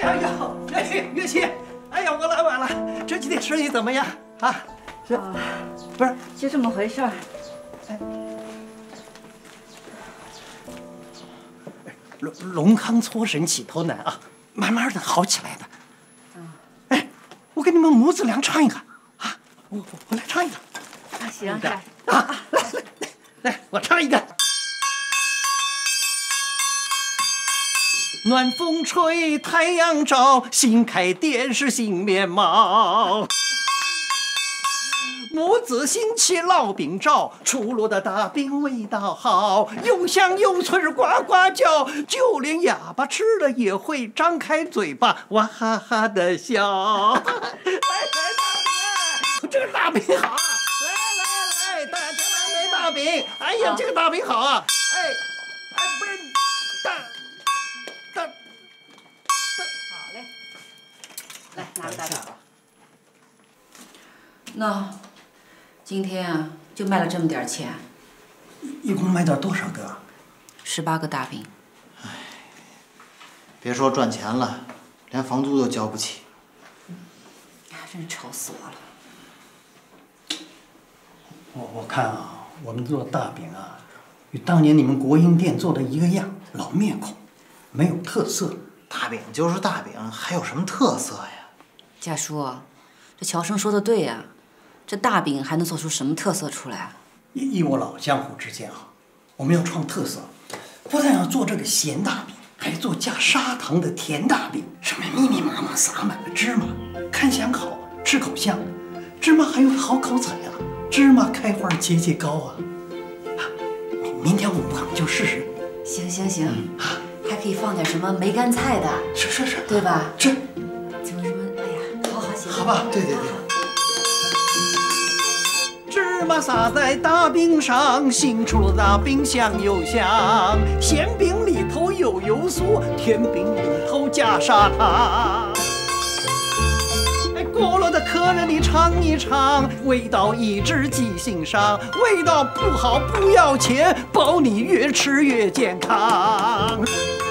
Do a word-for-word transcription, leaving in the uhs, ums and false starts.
呀呀！哎，月琪，哎呀，我来晚了。这几天生意怎么样啊？是， 啊、 不是？ 就这么回事儿。 哎，龙龙康搓神起头难啊，慢慢的好起来的。嗯。哎，我给你们母子俩唱一个啊，我我我来唱一个。 啊，行，来啊，来来来来，我唱一个。 暖风吹，太阳照，新开店是新面貌。母子兴起烙饼照，出炉的大饼味道好，又香又脆呱呱叫，就连哑巴吃了也会张开嘴巴哇哈哈的笑。来来大饼，这个大饼好啊！来来来，大家来来大饼，哎呀，这个大饼好啊！哎哎，不是大。 好嘞，来拿个大饼。那今天啊，就卖了这么点钱。 一共卖掉多少个？ 十八个大饼。 唉，别说赚钱了，连房租都交不起。 哎，真是愁死我了。 我我看啊，我们做大饼啊，与当年你们国营店做的一个样，老面孔，没有特色。 大饼就是大饼，还有什么特色呀？ 家叔，这乔生说的对呀、啊，这大饼还能做出什么特色出来？ 依依我老江湖之见啊，我们要创特色，不但要做这个咸大饼，还做加砂糖的甜大饼，上面密密麻麻撒满了芝麻，看相好，吃口香，芝麻还有好口彩啊，芝麻开花节节高啊！啊，明明天我们我们就试试。 行行行。嗯 还可以放点什么梅干菜的， 是是是， 对吧？ 这怎么什么？哎呀，好好行， 好吧，对对对。芝麻撒在大饼上，新出炉大饼香又香。咸饼里头有油酥，甜饼里头加砂糖。哎，过路的客人你尝一尝，味道一直记心上。味道不好不要钱，保你越吃越健康。